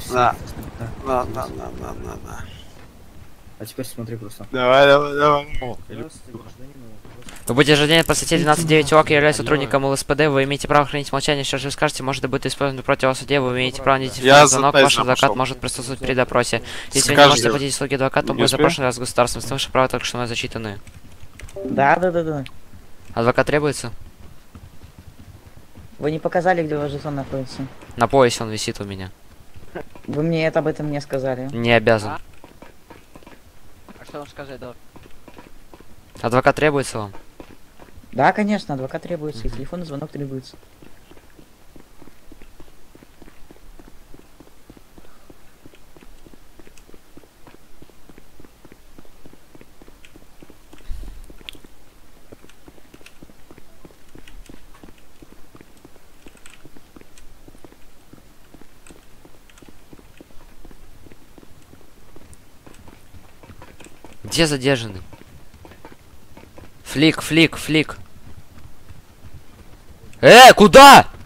На. Да. На. А теперь смотри просто. Давай. О, здравствуйте, гражданин. Вы будете ежедневно по статье 12.9 УАК, являясь сотрудником ЛСПД, вы имеете право хранить молчание, что же вы скажете, может быть использовано против вас в суде, вы имеете право не Я идти звонок, за ваш Тайсоном адвокат пошел. может присутствовать при допросе. Если вы не Скажи. можете оплатить услуги адвоката, Не будет успею? запрошен вас государством, ваши права только что мной зачитаны. Да. Адвокат требуется? Вы не показали, где ваш жетон находится. На поясе он висит у меня. Вы мне это об этом не сказали. Не обязан. А что он сказать должен? Адвокат требуется вам? Да, конечно, адвокат требуется, и телефонный звонок требуется. Где задержанный? Флик. Куда?